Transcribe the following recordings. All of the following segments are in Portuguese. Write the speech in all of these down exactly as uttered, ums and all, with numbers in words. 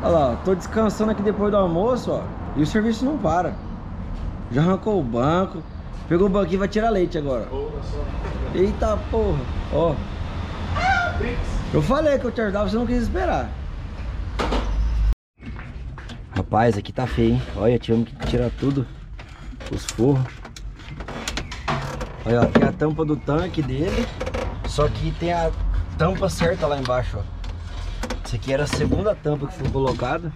Olha lá, ó, tô descansando aqui depois do almoço, ó. E o serviço não para. Já arrancou o banco. Pegou o banquinho e vai tirar leite agora. Eita porra. Ó. Eu falei que eu te ajudava, você não quis esperar. Rapaz, aqui tá feio, hein? Olha, tivemos que tirar tudo. Os forros. Olha, ó, tem a tampa do tanque dele. Só que tem a tampa certa lá embaixo, ó. Essa aqui era a segunda tampa que foi colocada.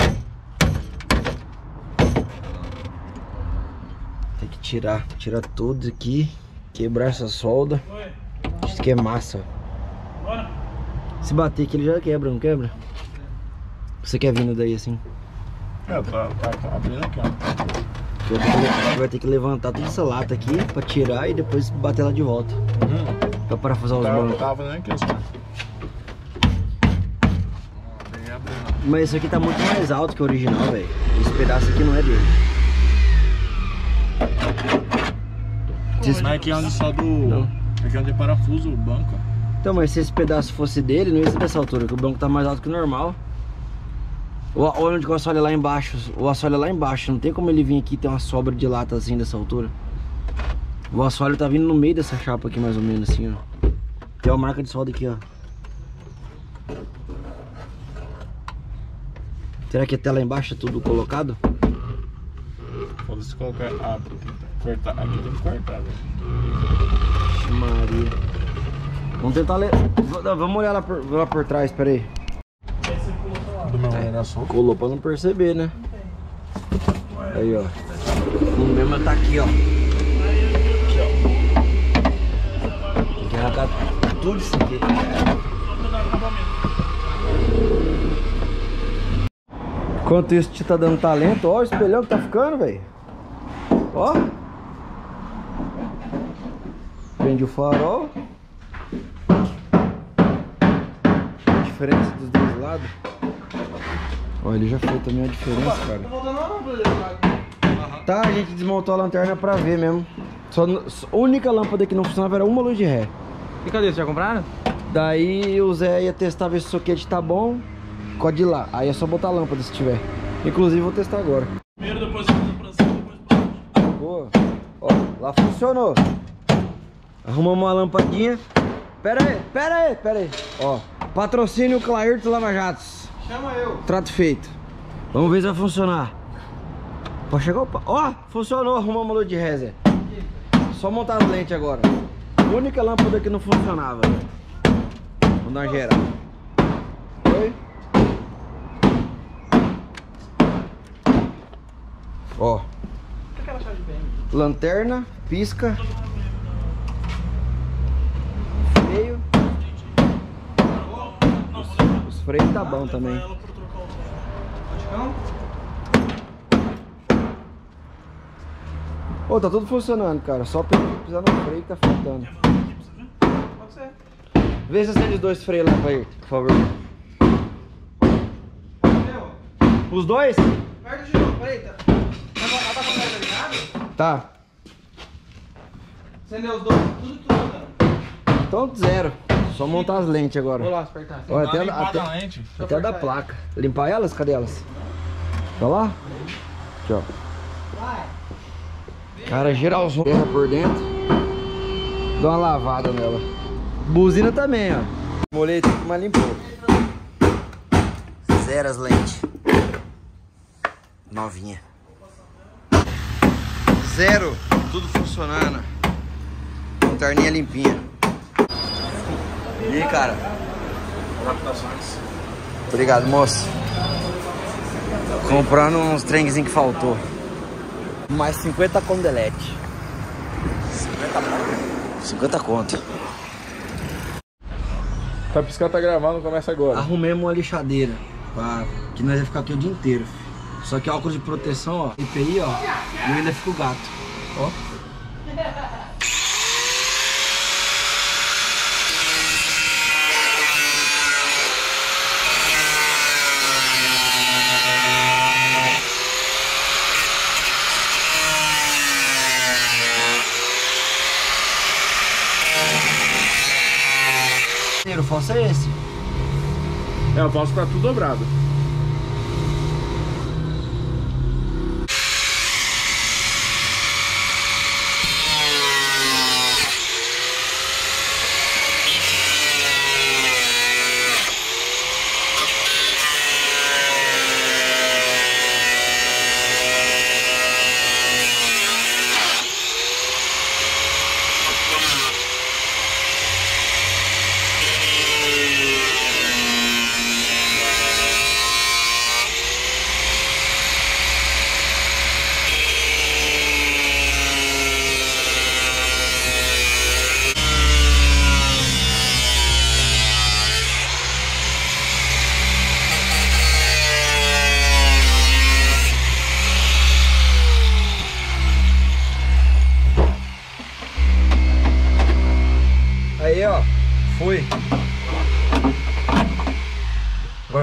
Tem que tirar, tirar tudo aqui. Quebrar essa solda. Isso aqui é massa, ó. Se bater aqui ele já quebra, não quebra? Você quer vindo daí assim? É, tá, tá, tá abrindo aqui, ó. Vai ter, que, vai ter que levantar toda essa lata aqui pra tirar e depois bater ela de volta. Uhum. Pra parafusar os Tá, bancos. tava nem aqui, assim. Mas isso aqui tá muito mais alto que o original, velho. Esse pedaço aqui não é dele. Mas aqui é onde só do... Não. Aqui é onde é parafuso o banco. Então, mas se esse pedaço fosse dele, não ia ser dessa altura, porque o banco tá mais alto que o normal. Olha onde o assoalho é lá embaixo. O assoalho é lá embaixo. Não tem como ele vir aqui e ter uma sobra de lata assim dessa altura. O assoalho tá vindo no meio dessa chapa aqui, mais ou menos assim, ó. Tem uma marca de solda aqui, ó. Será que até lá embaixo é tudo colocado? Foda-se colocar... Ah, tem que cortar. Aqui tem que cortar, velho. Maria. Vamos tentar ler. Vamos olhar lá por, lá por trás, pera aí. Do meu era só. Colou pra não perceber, né? Aí, ó. O mesmo tá aqui, ó. Aqui, ó. Tem que arrancar tudo isso aqui. Enquanto isso te tá dando talento, ó o espelhão que tá ficando, velho. Ó. Prende o farol. A diferença dos dois lados. Ó, ele já foi também a diferença, cara. Tá, a gente desmontou a lanterna pra ver mesmo. Só, a única lâmpada que não funcionava era uma luz de ré. E cadê? Vocês já compraram? Daí o Zé ia testar, ver se o soquete tá bom. Pode ir lá, aí é só botar a lâmpada se tiver. Inclusive vou testar agora. Primeiro, depois pra cima, depois pra baixo. Boa. Ó, lá funcionou. Arrumamos uma lampadinha. Pera aí, pera aí, pera aí. Ó, patrocínio Clairton Lava Jatos. Chama eu. Trato feito. Vamos ver se vai funcionar. Pode chegar o... Ó, funcionou, arrumamos a luz de ré, Zé. Só montar as lentes agora. A única lâmpada que não funcionava. Vamos dar uma geral. Oi? Ó. Lanterna, pisca. Freio. Os freios tá bom também. Ô, tá tudo funcionando, cara. Só precisar no freio que tá faltando. Pode ser. Vê se acende os dois freios lá pra ir, por favor. Os dois? Perto de novo, peraí. Tá, ela tá com a merda ligada? Tá. Acendeu os dois, tudo tudo andando. Então zero. Só montar as lentes agora. Vou lá apertar. Olha, até, Limpada até, a lente. até da placa. Limpar elas? Cadê elas? Tá lá? Aqui, ó. Cara, geralzão terra por dentro. Dá uma lavada nela. Buzina também, ó. Molhei tudo, mas limpou. Zero as lentes. Novinha. Zero. Tudo funcionando. Lanterninha limpinha. E aí, cara? Adaptações. Obrigado, moço. Comprando uns trenzinhos que faltou. Mais cinquenta conto delete. cinquenta conto. cinquenta conto. Tá piscando, tá gravando, começa agora. Arrumemos uma lixadeira. Pra... Que nós vamos ficar aqui o dia inteiro. Filho. Só que óculos de proteção, ó. E P I, ó. E ainda fica o gato. Ó. O falso é esse. É, eu posso ficar tudo dobrado.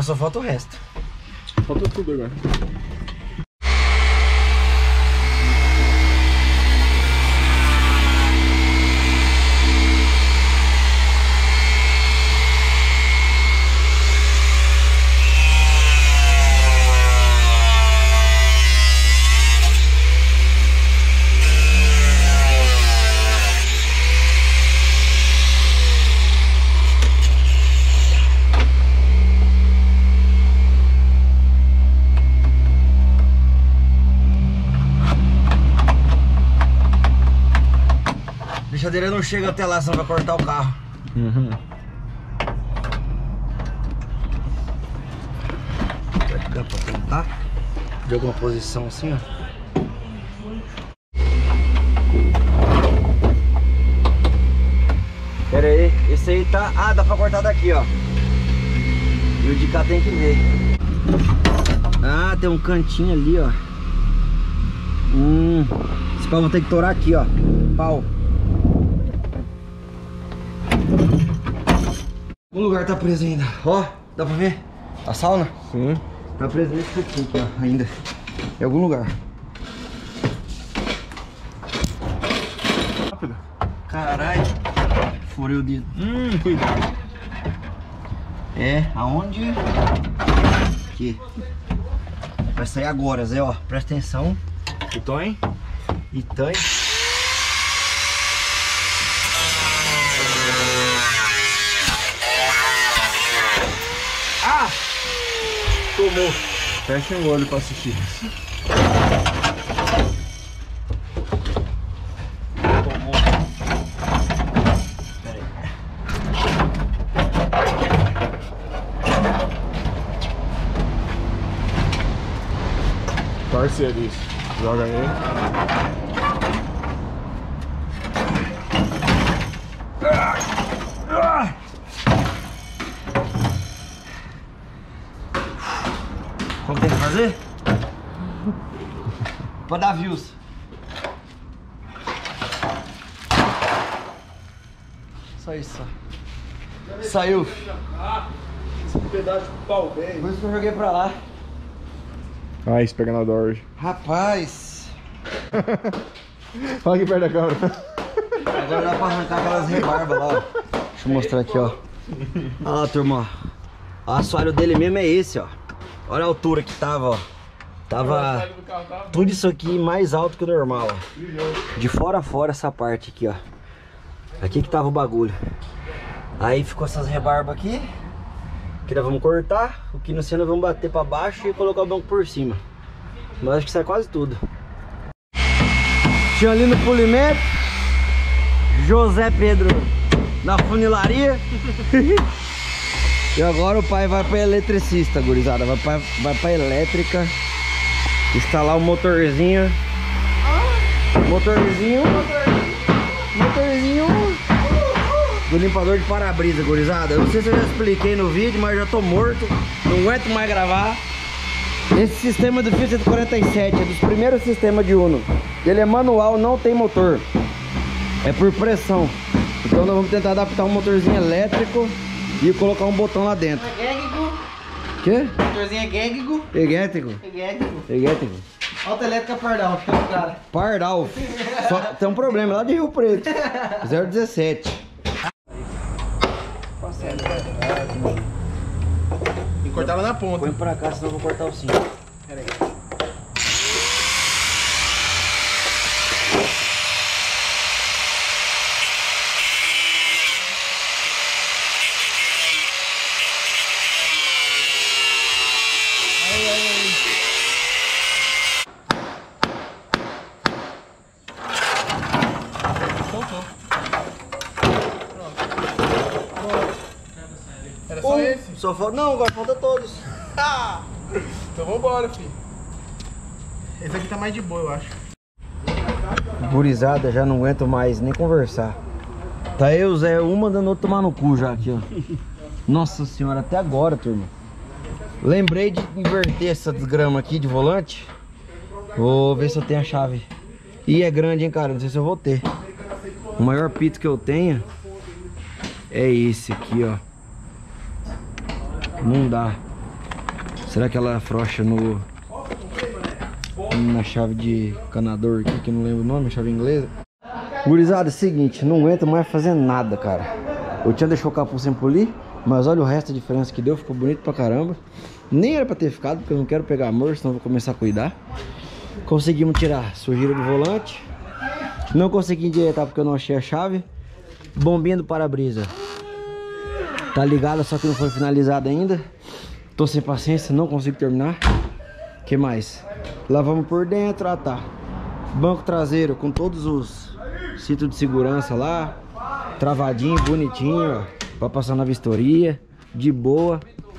Agora só falta o resto. Falta tudo agora. A lixadeira não chega até lá, senão vai cortar o carro. Uhum. Dá pra tentar? De alguma posição assim, ó. Pera aí, esse aí tá... Ah, dá pra cortar daqui, ó. E o de cá tem que ver. Ah, tem um cantinho ali, ó. Hum... Esse pau vou ter que torar aqui, ó. Pau. O lugar tá preso ainda. Ó, dá pra ver? A sauna? Sim. Tá preso nesse cantinho aqui, ó, ainda. Em algum lugar. Rápido. Caralho. Furei o dedo. Hum, cuidado. É, aonde? Aqui. Vai sair agora, Zé, ó. Presta atenção. Então, hein? E tem. Ah! Tomou. Fecha o olho pra assistir. Tomou. Pera aí. Parceiros. Joga aí. Como tem que fazer? Pra dar views. Só isso, só. Saiu. Esse pedaço de pau velho. Por isso que eu joguei pra lá. Ah, esse pegador hoje. Rapaz. Olha aqui perto da câmera. Agora dá pra arrancar aquelas rebarbas lá, ó. Deixa eu mostrar aqui, ó. Olha lá, turma, ó. O assoalho dele mesmo é esse, ó. Olha a altura que tava, ó. Tava tudo isso aqui mais alto que o normal, ó. De fora a fora essa parte aqui, ó. Aqui que tava o bagulho. Aí ficou essas rebarbas aqui. Que nós vamos cortar. O que não sei, nós vamos bater pra baixo e colocar o banco por cima. Mas acho que sai quase tudo. Tinha ali no polimento José Pedro na funilaria. E agora o pai vai pra eletricista, gurizada. Vai pra, vai pra elétrica. Instalar o motorzinho. Motorzinho. Motorzinho do limpador de para-brisa, gurizada. Eu não sei se eu já expliquei no vídeo, mas eu já tô morto. Não aguento mais gravar. Esse sistema do Fiat cento e quarenta e sete é dos primeiros sistemas de Uno. Ele é manual, não tem motor. É por pressão. Então nós vamos tentar adaptar um motorzinho elétrico e colocar um botão lá dentro. É Gégico. Quê? Motorzinho é Gégico. Elétrico. É Gégico. Elétrico. Alta elétrica Pardal, que é o cara. Pardal. Só tem um problema lá de Rio Preto. zero dezessete. E cortar lá na ponta. Põe pra cá, senão eu vou cortar o cinto. Pera aí. Era só Um, esse? Só falta. Não, agora falta todos. Ah! Então vambora, filho. Esse aqui tá mais de boa, eu acho. Gurizada, já não aguento mais nem conversar. Tá eu, Zé, um mandando outro tomar no cu já aqui, ó. Nossa senhora, até agora, turma. Lembrei de inverter essa desgrama aqui de volante. Vou ver se eu tenho a chave. E é grande, hein, cara, não sei se eu vou ter. O maior pito que eu tenho é esse aqui, ó. Não dá. Será que ela afrouxa no... na chave de canador aqui, que eu não lembro o nome, chave inglesa. Gurizada, é o seguinte, não aguento mais fazer nada, cara. Eu tinha deixado o capô sem polir, mas olha o resto da diferença que deu, ficou bonito pra caramba. Nem era pra ter ficado, porque eu não quero pegar amor, senão eu vou começar a cuidar. Conseguimos tirar sujeira do volante. Não consegui endireitar porque eu não achei a chave. Bombinha do para-brisa tá ligada, só que não foi finalizada ainda. Tô sem paciência, não consigo terminar. O que mais? Lavamos por dentro, ah tá. Banco traseiro com todos os cintos de segurança lá, travadinho, bonitinho, ó, pra passar na vistoria, de boa.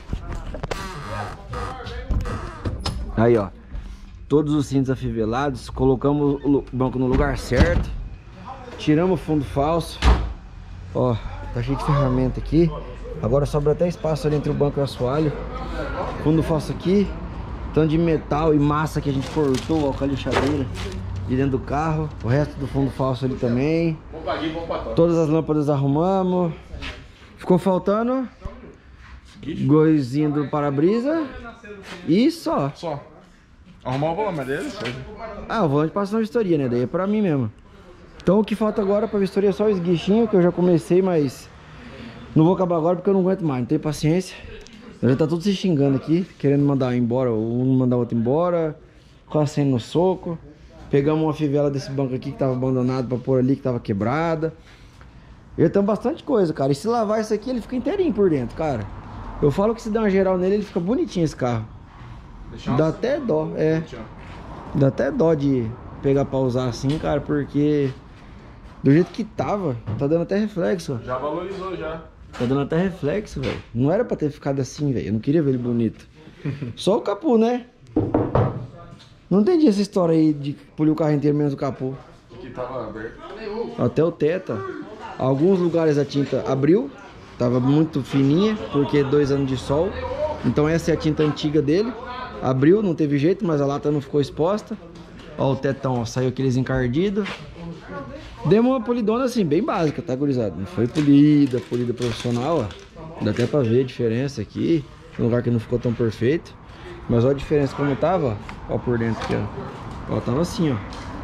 Aí, ó, todos os cintos afivelados, colocamos o banco no lugar certo, tiramos o fundo falso, ó, tá cheio de ferramenta aqui. Agora sobra até espaço ali entre o banco e o assoalho. Fundo falso aqui, tanto de metal e massa que a gente cortou, ó, com a lixadeira de dentro do carro. O resto do fundo falso ali também. Todas as lâmpadas arrumamos. Ficou faltando goizinho do para-brisa e só. Só. Arrumar o volante dele? Ah, o volante passa na vistoria, né? Daí é pra mim mesmo. Então o que falta agora pra vistoria é só o esguichinho, que eu já comecei, mas não vou acabar agora porque eu não aguento mais, não tenho paciência. Já tá tudo se xingando aqui, querendo mandar embora, um mandar o outro embora, quase saindo no soco. Pegamos uma fivela desse banco aqui que tava abandonado pra pôr ali, que tava quebrada. Ele tem bastante coisa, cara. E se lavar isso aqui, ele fica inteirinho por dentro, cara. Eu falo que se der uma geral nele, ele fica bonitinho esse carro. Dá até dó, é. Dá até dó de pegar pra usar assim, cara, porque do jeito que tava, tá dando até reflexo. Já valorizou, já. Tá dando até reflexo, velho. Não era pra ter ficado assim, velho. Eu não queria ver ele bonito. Só o capô, né? Não entendi essa história aí de polir o carro inteiro menos o capô. Que tava aberto. Até o teto. Alguns lugares a tinta abriu. Tava muito fininha, porque dois anos de sol. Então essa é a tinta antiga dele. Abriu, não teve jeito, mas a lata não ficou exposta. Ó o tetão, ó, saiu aqueles encardidos. Deu uma polidona assim, bem básica, tá, gurizada? Não foi polida, polida profissional, ó. Dá até pra ver a diferença aqui. Um lugar que não ficou tão perfeito. Mas olha a diferença como tava, ó, por dentro aqui, ó. Ó, tava assim, ó.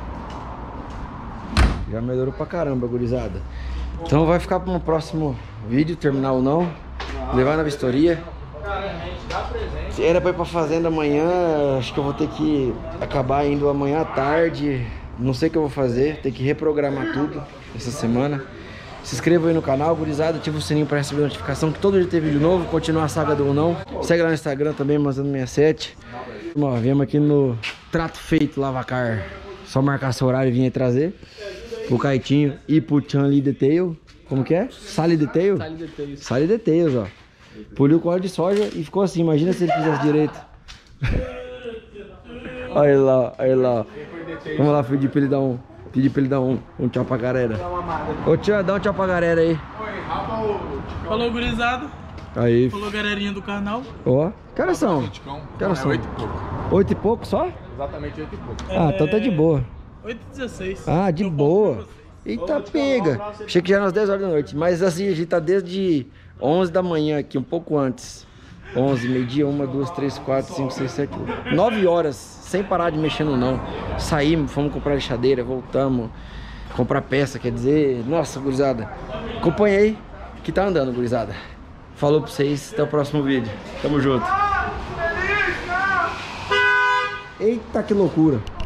Já melhorou pra caramba, gurizada. Então vai ficar para um próximo vídeo, terminar ou não. Levar na vistoria. Era pra ir pra fazenda amanhã. Acho que eu vou ter que acabar indo amanhã à tarde. Não sei o que eu vou fazer. Tem que reprogramar tudo essa semana. Se inscreva aí no canal, gurizada. Ativa o sininho para receber notificação que todo dia tem vídeo novo. Continua a saga do ou não. Segue lá no Instagram também, Manzano sessenta e sete. Ó, viemos aqui no Trato Feito Lavacar. Só marcar seu horário e vir aí trazer. O Caitinho e pro Chanli Detail. Como que é? Sally Detail? Sally Details. Sally Details, ó. Poliu com óleo de soja e ficou assim. Imagina se ele fizesse direito. Olha ele lá, olha ele lá. Vamos lá pedir pra ele dar um, pedir pra ele dar um, um tchau pra galera. Ô tio, dá um tchau pra galera aí. Falou, gurizada. Aí. Falou, galerinha do canal. Ó, que horas são? Que horas são? Oito e pouco. Oito e pouco só? Exatamente oito e pouco. Ah, então tá de boa. oito e dezesseis. Ah, de boa. Eita, pega. Achei que já era umas dez horas da noite. Mas assim, a gente tá desde onze da manhã aqui, um pouco antes. onze, meio-dia, uma, duas, três, quatro, cinco, seis, sete, oito. nove horas, sem parar de mexer no não. Saímos, fomos comprar lixadeira, voltamos. Comprar peça, quer dizer... Nossa, gurizada. Acompanhei que tá andando, gurizada. Falou pra vocês, até o próximo vídeo. Tamo junto. Eita, que loucura.